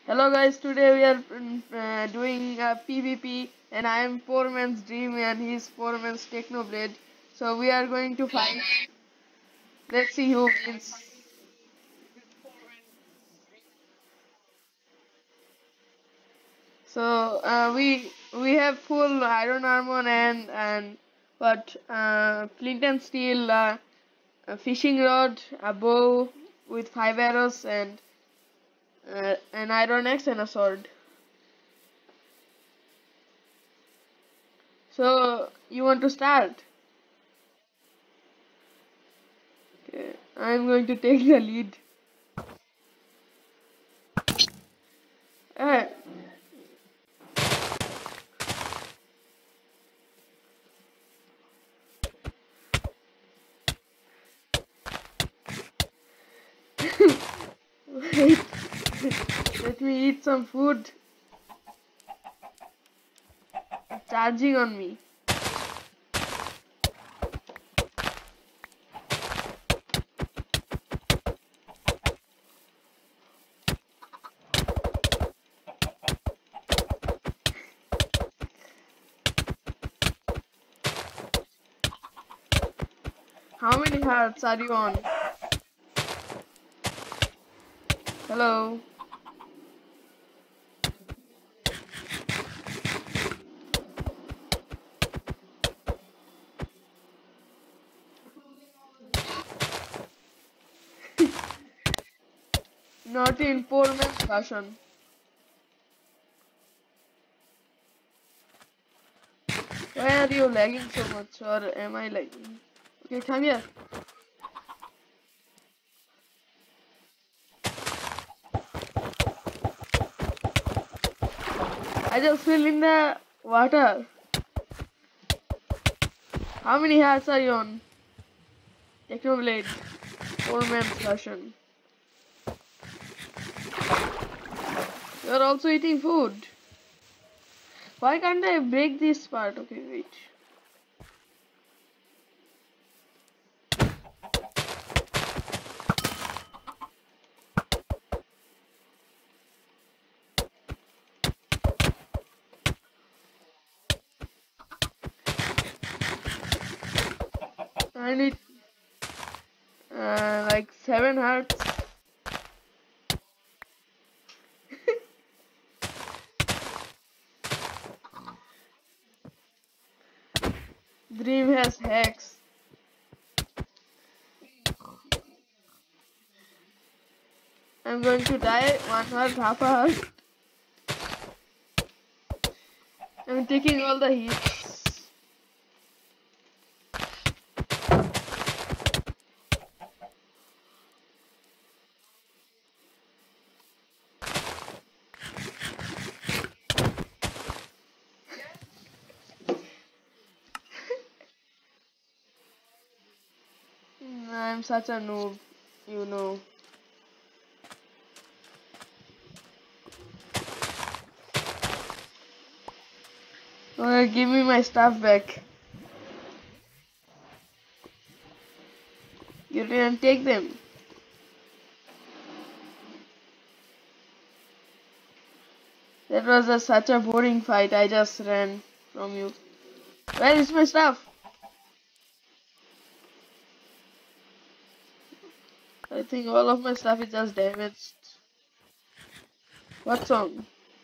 Hello guys, today we are doing PvP and I am Poor Man's Dream and he is Poor Man's Technoblade. So we are going to fight. Let's see who wins. So we have full iron armor and flint and steel, a fishing rod, a bow with 5 arrows and an iron axe and a sword. So you want to start? Okay, I'm going to take the lead. Uh, Wait, let me eat some food. It's charging on me. How many hearts are you on? Hello? Not in Poor Man's fashion. Why are you lagging so much, or am I lagging? Okay, come here. I just fell in the water. How many hearts are you on? Technoblade. Poor Man's fashion. You are also eating food. Why can't I break this part? Okay, wait. I need like 7 hearts. Dream has hacks. I'm going to die. 1 heart, half a heart. I'm taking all the hits. I'm such a noob, you know. Okay, give me my stuff back. You didn't take them. That was such a boring fight. I just ran from you. Where is my stuff? I think all of my stuff is just damaged. What song?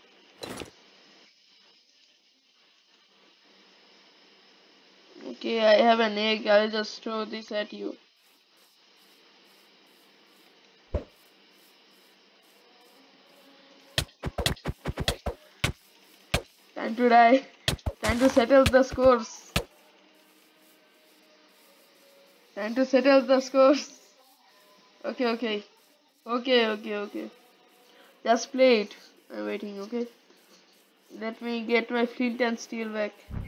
Okay, I have an egg. I'll just throw this at you. Time to die. Time to settle the scores. Time to settle the scores. Okay. Okay. Just play it. I'm waiting, okay? Let me get my flint and steel back.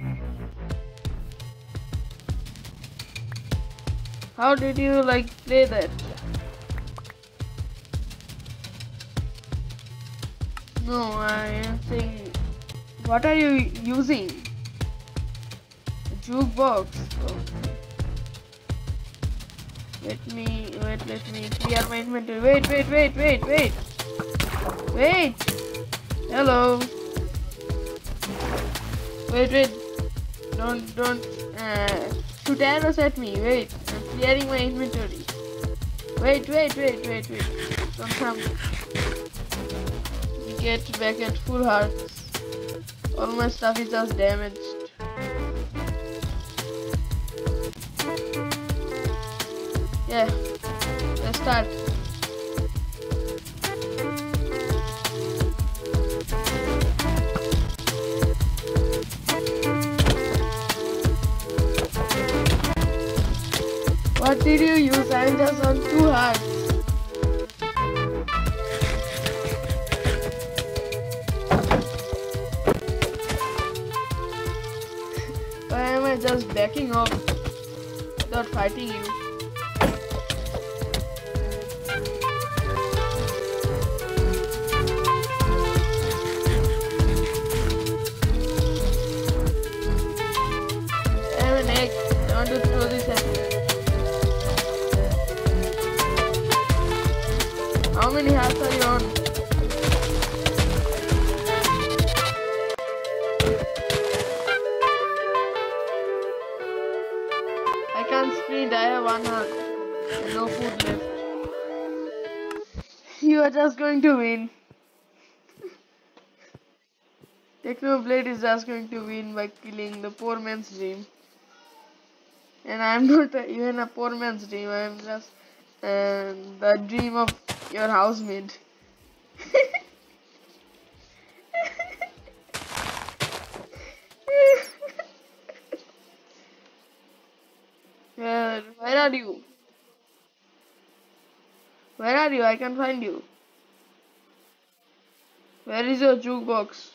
How did you like play that? No, I am saying, what are you using? A jukebox. Oh. Let me clear my inventory. Wait. Hello. Wait. Don't shoot arrows at me. Wait, I'm clearing my inventory. Wait. Don't come. Get back at full hearts. All my stuff is just damaged. Yeah, let's start. What did you use? I'm just on 2 hearts. Why am I just backing off without fighting you? I have an egg. I want to throw this at you. How many hearts are you on? I can't sprint, I have 1 heart and no food left. You are just going to win. Technoblade is just going to win by killing the poor man's dream. And I'm not even a poor man's dream, I'm just the dream of your housemaid. Where are you? Where are you? I can find you. Where is your jukebox?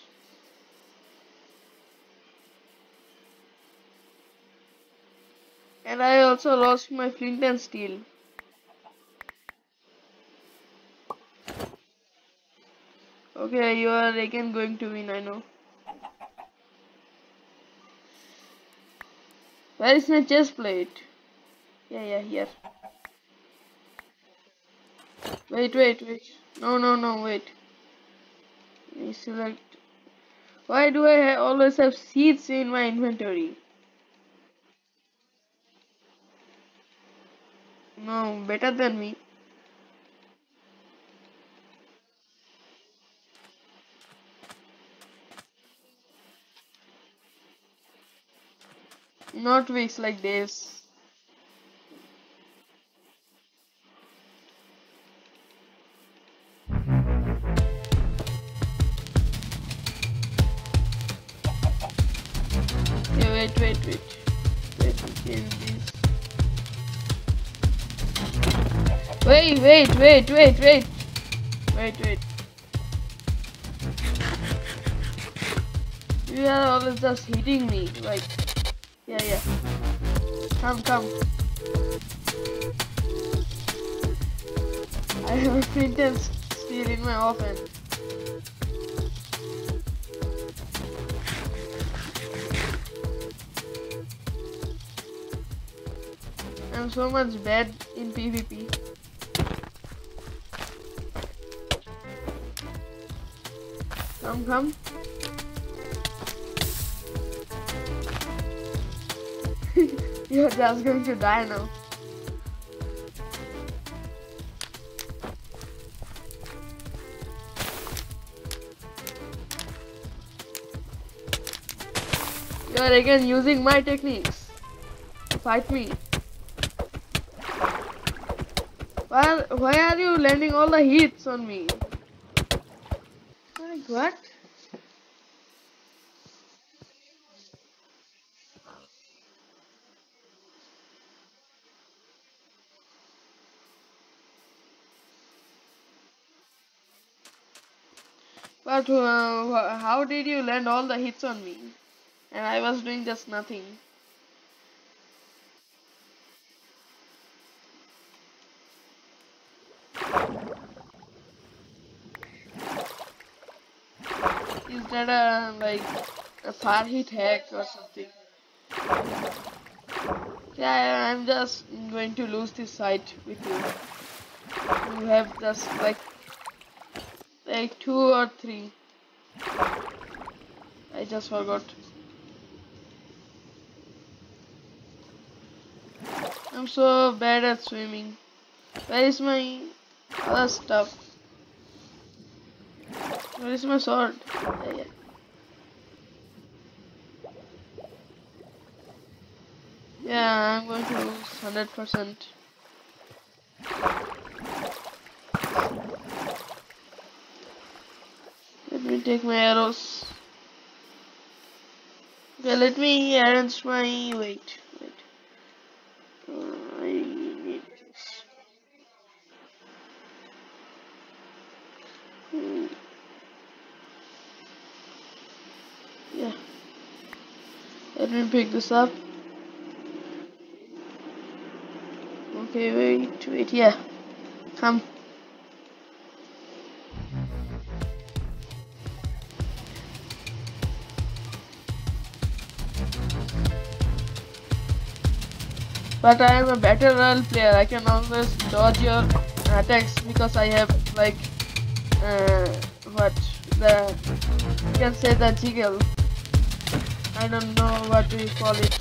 And I also lost my flint and steel. Okay, you are again going to win, I know. Where is my chest plate? Yeah, here. Wait. No, wait. Let me select. Why do I always have seeds in my inventory? No, better than me. Not weeks like this. Yeah, wait. Let me change this. Wait. You are always just hitting me, like, yeah. Come. I have a flint and steel in my oven. I'm so much bad in PvP. Come. You're just going to die now. You are again using my techniques to fight me. Why are you landing all the hits on me? Like what? But how did you land all the hits on me? And I was doing just nothing. Is that a far hit hack or something? Yeah, I'm just going to lose this fight with you. You have just like 2 or 3. I just forgot. I'm so bad at swimming. Where is my other stuff? Where is my sword? Yeah. Yeah, I'm going to lose 100%. Let me take my arrows. Okay, let me arrange my wait. I need this. Yeah. Let me pick this up. Okay, wait, yeah. Come. But I am a better role player. I can always dodge your attacks because I have like what the you can say the jiggle. I don't know what do you call it.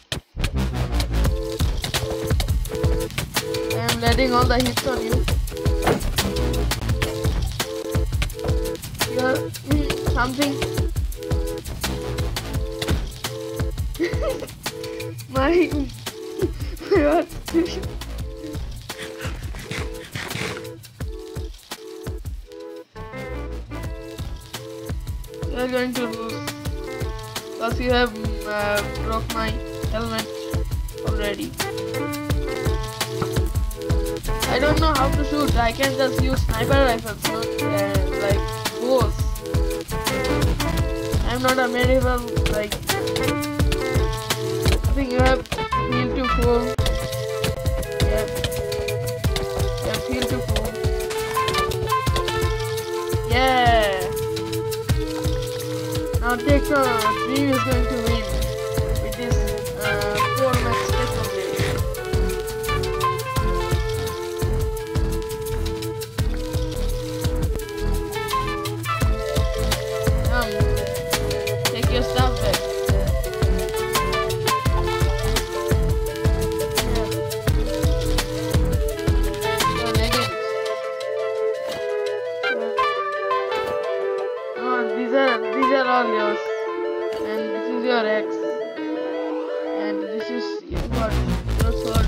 I am letting all the hits on you. You're something. my what? You are going to lose because you have broke my helmet already. I don't know how to shoot. I can just use sniper rifles, not like bows. I'm not a medieval like. I think you have heal to full. Yeah, you have heal to full. Yeah. Now take Dream is going to win with this Poor Mans Technoblade. Take your stuff back. Your leggings. No, these are all yours. And this is your axe. And this is what your sword.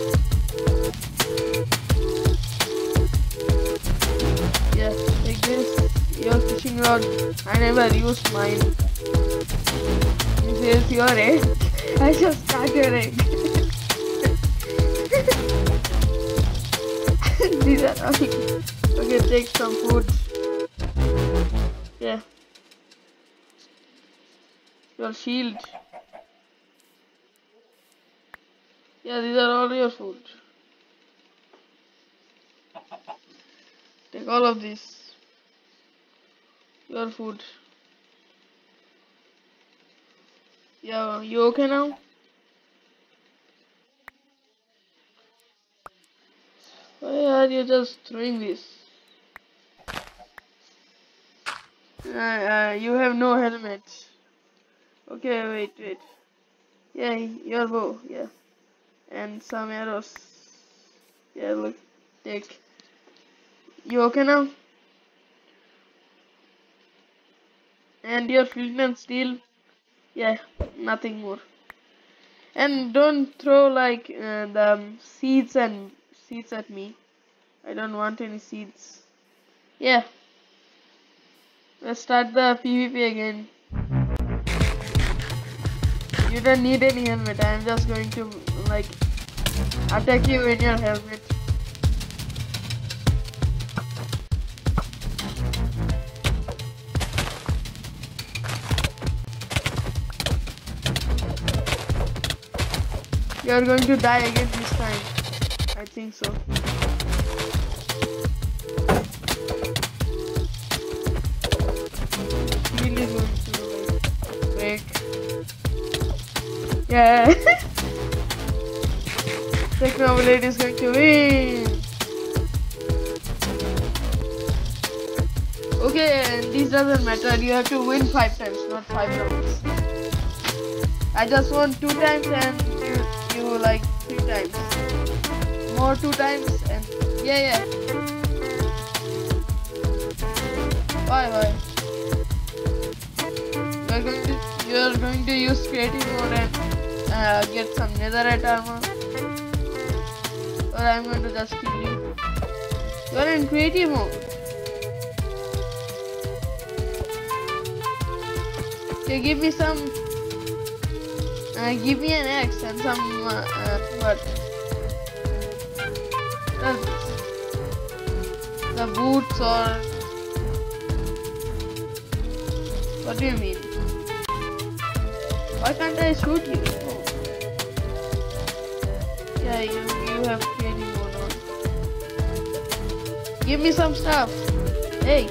Yeah, take this. Your fishing rod. I never used mine. This is your egg. I just got your egg. These are all. Okay, take some food. Yeah. Your shield. Yeah, these are all your food. Take all of this. Your food. Yeah, you okay now? Why are you just throwing this? You have no helmet. Okay, wait. Yeah, your bow. Yeah, and some arrows. Yeah, look, take. You okay now? And your flint and steel. Yeah, nothing more. And don't throw like the seeds at me. I don't want any seeds. Yeah, let's start the PvP again. You don't need any helmet. I'm just going to like attack you in your helmet. You are going to die again this time. I think so. Heal is going to break. Yeah. Technoblade is going to win. Okay, this doesn't matter. You have to win 5 times, not 5 rounds. I just won 2 times and you like 3 times. More 2 times and yeah. Why? You're going to use creative mode and get some netherite armor. Or I'm going to just kill you. You're in creative mode. Okay, give me some. Give me an axe and some what? The boots or what do you mean? Why can't I shoot you? Oh. Yeah, you have creative mode on. Give me some stuff. Hey.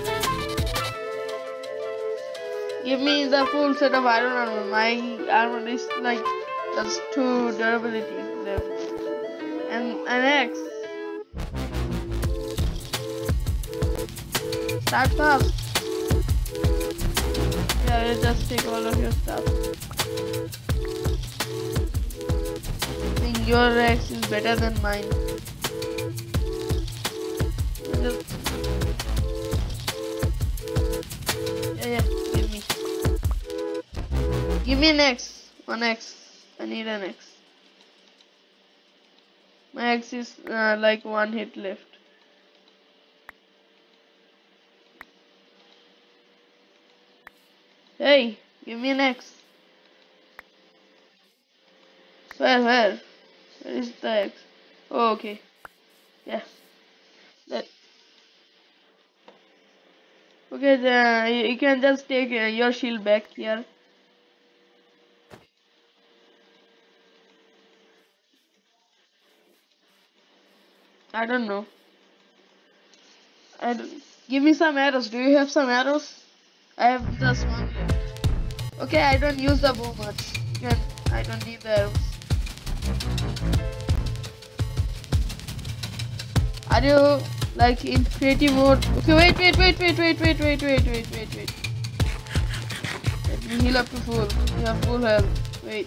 Give me the full set of iron armor. My armor is like that's 2 durability left. And an axe. Start fast. Yeah, you just take all of your stuff. I think your axe is better than mine. Yeah. Give me an X. One X. I need an X. My X is like 1 hit left. Hey, give me an X. Where? Where is the X? Oh, okay. Yeah. Okay, you can just take your shield back here. I don't know. Give me some arrows. Do you have some arrows? I have just 1 left. Okay, I don't use the bow much. I don't need the arrows. Are you like in creative mode? Okay, wait. Let me heal up to full. You have full health. Wait.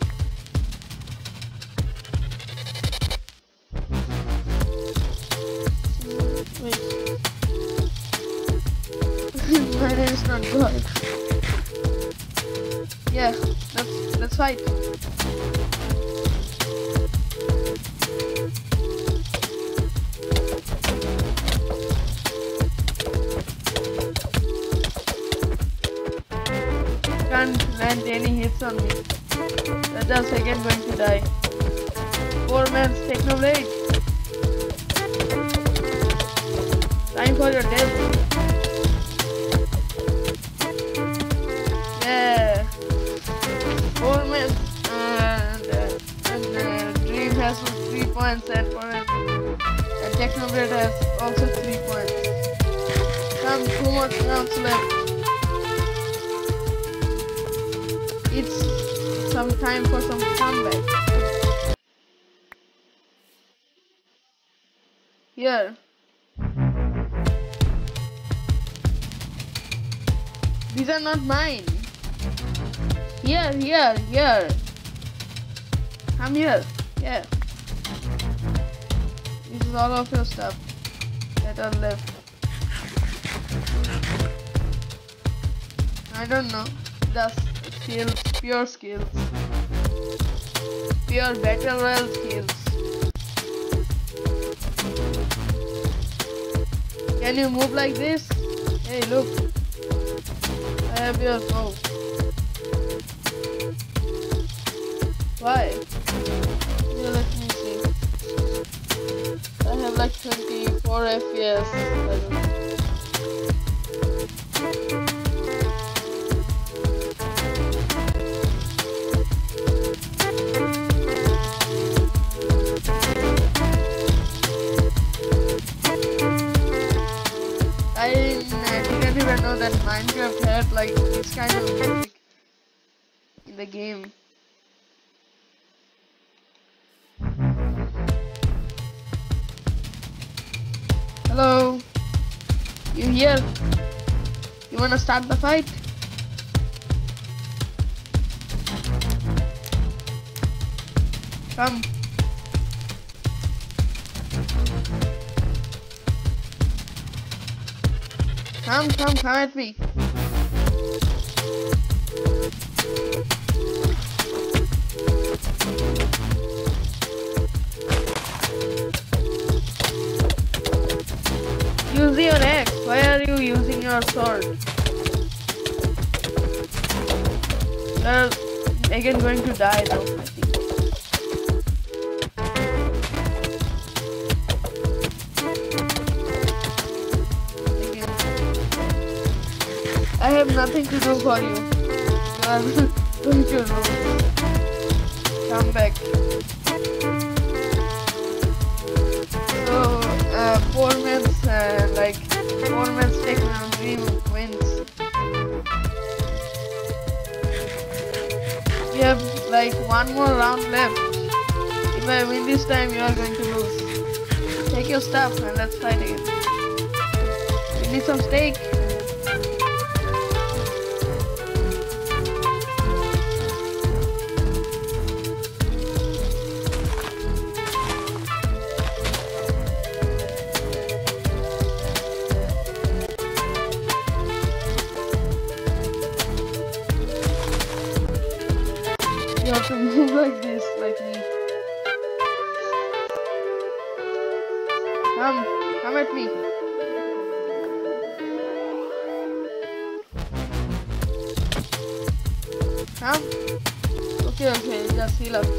My name is not God. Yeah, let's fight. Can't land any hits on me. That's the second going to die. Poor Mans Technoblade. Time for your death. Yeah. Poor Mans and Dream has 3 points and Technoblade has also 3 points. Some 2 more rounds left. It's some time for some comeback. Here. These are not mine. Here. Come here. Yeah. This is all of your stuff that are left. I don't know. Just skills, pure skills. Pure battle royale skills. Can you move like this? Hey, look. I have your bow. Why? Yeah, let me see. I have like 24 FPS. I don't know. I didn't even know that Minecraft had like this kind of music in the game. Hello? You here? You wanna start the fight? Come. Come at me. Use your axe. Why are you using your sword? You're again going to die though, I think. I have nothing to do for you. You are going to lose. Come back. So, Poor Mans Technoblade wins. We have like one more round left. If I win this time, you are going to lose. Take your stuff and let's fight again. You need some steak? You have to move like this, like me. Come at me. Come. Okay, just heal up.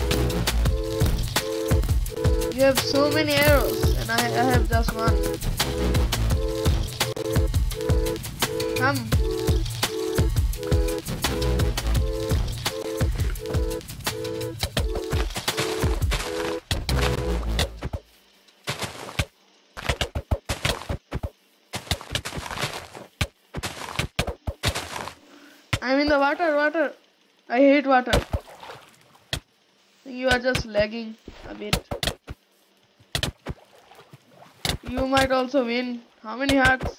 You have so many arrows, and I have just one. Come. I'm in the water. I hate water. You are just lagging a bit. You might also win. How many hearts?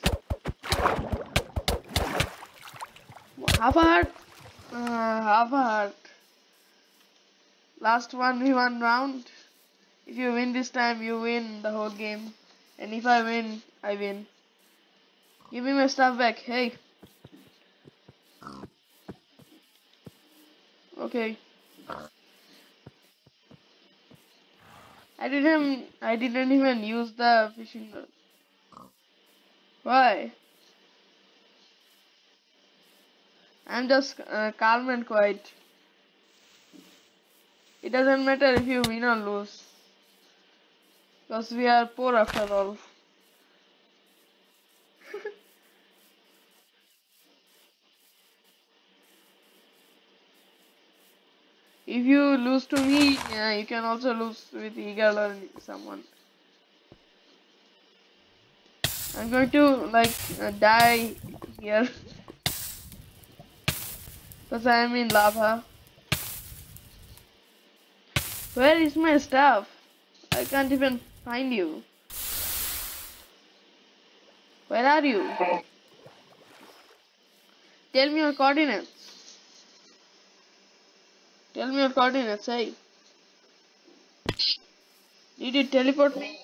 Half a heart? Half a heart. Last 1v1 round. If you win this time, you win the whole game. And if I win, I win. Give me my stuff back. Hey. Okay. I didn't even use the fishing rod. Why? I'm just calm and quiet. It doesn't matter if you win or lose. Because we are poor after all. If you lose to me, you can also lose with Eagle or someone. I'm going to die here because I am in lava. Where is my stuff? I can't even find you. Where are you? Tell me your coordinates. Tell me your coordinates, hey. Did it teleport me?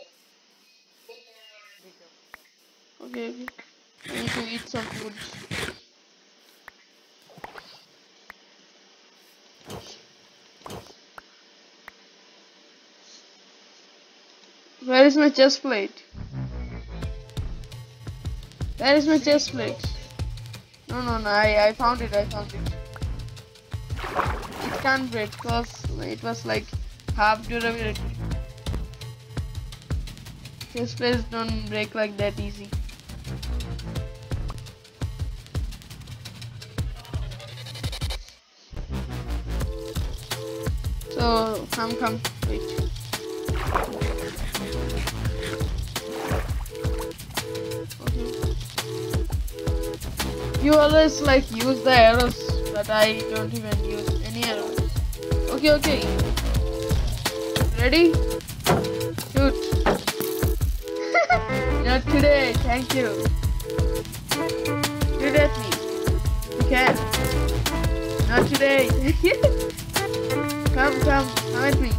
Okay. I need to eat some food. Where is my chest plate? Where is my chest plate? No, I found it. It can't break because it was like half durability. Chest plates don't break like that easy. So come, wait. Okay. You always use the arrows, but I don't even use any arrows. Okay. Ready? Shoot. Not today, thank you. Not today. Come with me.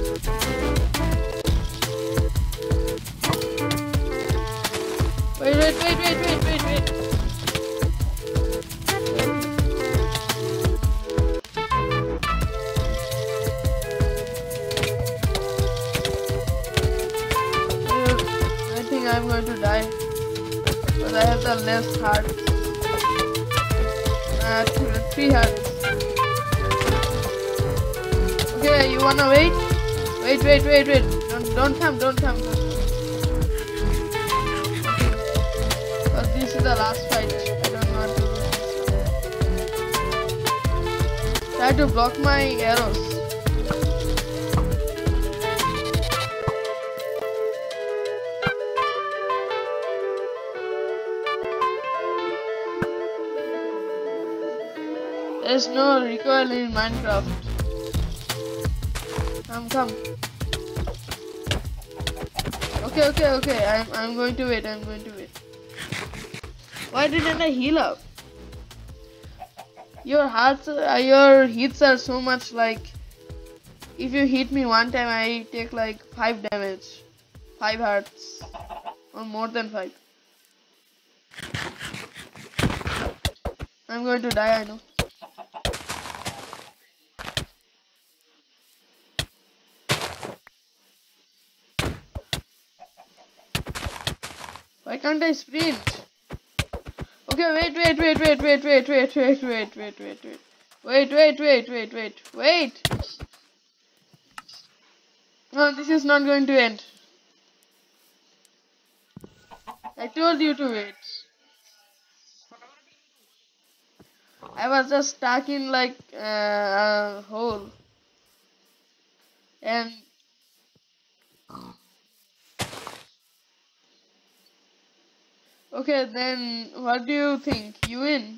Wait. I think I'm going to die because I have the less heart. 3 hearts. Okay, you wanna wait? Wait. Don't come. But this is the last fight. I don't want to lose. Try to block my arrows. There's no recoil in Minecraft. Come. Okay. I'm going to wait. Why didn't I heal up? Your hits are so much like. If you hit me one time, I take like 5 damage, 5 hearts, or more than 5. I'm going to die. I know. Why can't I sprint? Okay, wait. Wait. No, this is not going to end. I told you to wait. I was just stuck in like a hole. And okay, then what do you think? You win?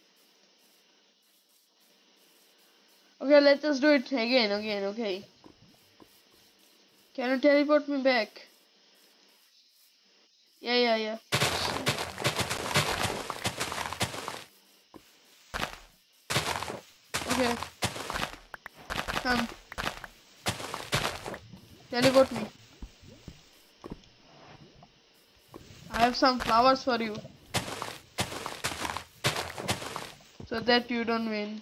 Okay, let's just do it again, okay. Can you teleport me back? Yeah. Okay. Come. Teleport me. I have some flowers for you. So that you don't win.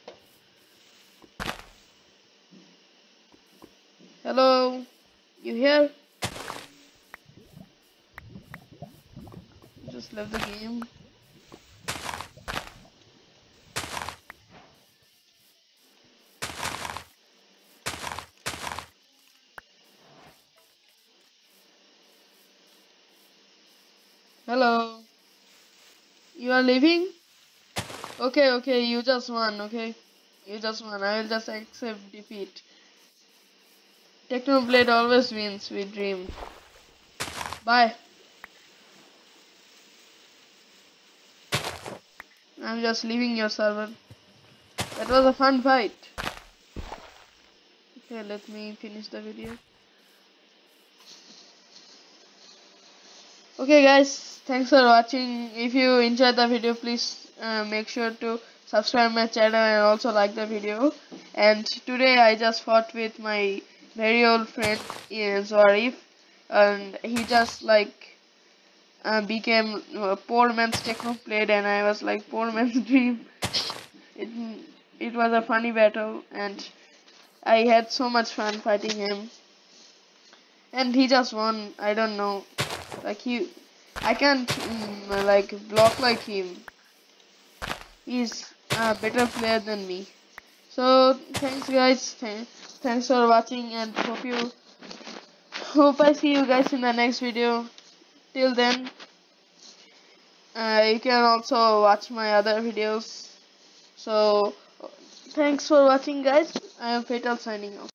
Hello? You here? Just left the game. Hello? You are leaving? Okay, you just won, okay? You just won. I will just accept defeat. Technoblade always wins, we dream. Bye. I'm just leaving your server. That was a fun fight. Okay, let me finish the video. Okay guys, thanks for watching. If you enjoyed the video, please make sure to subscribe my channel and also like the video. And today I just fought with my very old friend Zarif, and he just like became Poor Mans Technoblade, and I was like Poor Man's Dream. It was a funny battle, and I had so much fun fighting him. And he just won. I don't know. Like I can't like block like him. He's a better player than me. So thanks guys. Thanks for watching, and hope I see you guys in the next video. Till then, you can also watch my other videos. So thanks for watching guys. I am Fatal signing off.